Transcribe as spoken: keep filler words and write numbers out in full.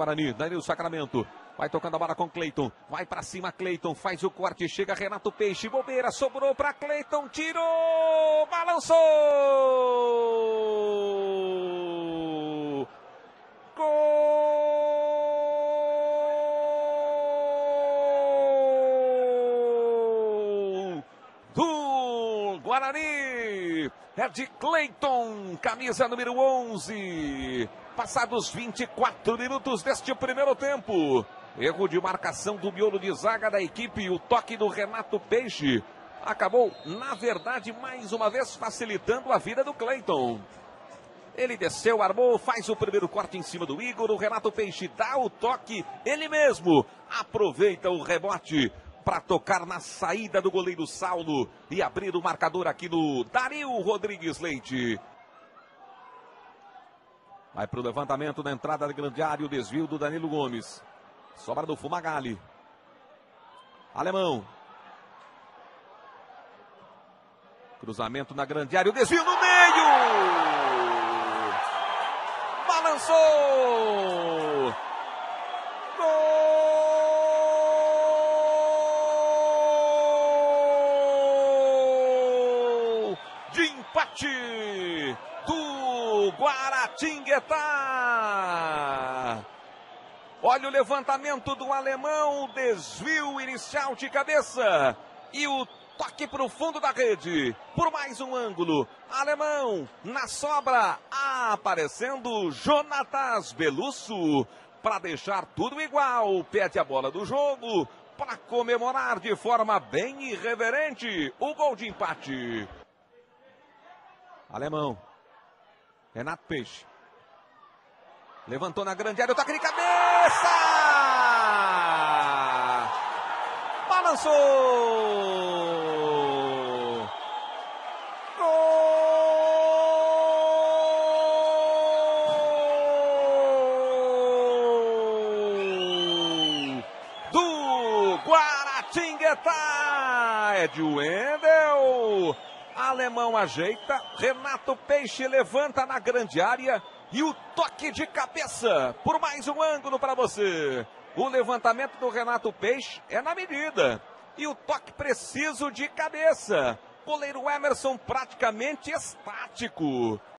Guarani. Danilo Sacramento. Vai tocando a bola com Cleiton. Vai pra cima, Cleiton. Faz o corte. Chega Renato Peixe. Bobeira. Sobrou pra Cleiton. Tirou. Balançou. Gol do Guarani. É de Cleiton. Camisa número onze. Passados vinte e quatro minutos deste primeiro tempo. Erro de marcação do miolo de zaga da equipe. O toque do Renato Peixe acabou, na verdade, mais uma vez facilitando a vida do Cleiton. Ele desceu, armou, faz o primeiro corte em cima do Igor. O Renato Peixe dá o toque. Ele mesmo aproveita o rebote para tocar na saída do goleiro Saulo e abrir o marcador aqui no Dario Rodrigues Leite. Vai para o levantamento na entrada da grande área, o desvio do Danilo Gomes. Sobra do Fumagalli. Alemão. Cruzamento na grande área, o desvio no meio! Balançou! Gol de empate do Guaratinguetá! Olha o levantamento do alemão, o desvio inicial de cabeça e o toque para o fundo da rede, por mais um ângulo. Alemão, na sobra, aparecendo Jonatas Belusso, para deixar tudo igual. Pede a bola do jogo, para comemorar de forma bem irreverente o gol de empate. Alemão, Renato Peixe. Levantou na grande área, o toque de cabeça! Balançou! Gol do Guaratinguetá! É de Wendel. Alemão ajeita, Renato Peixe levanta na grande área. E o toque de cabeça, por mais um ângulo para você. O levantamento do Renato Peixe é na medida. E o toque preciso de cabeça. Goleiro Emerson praticamente estático.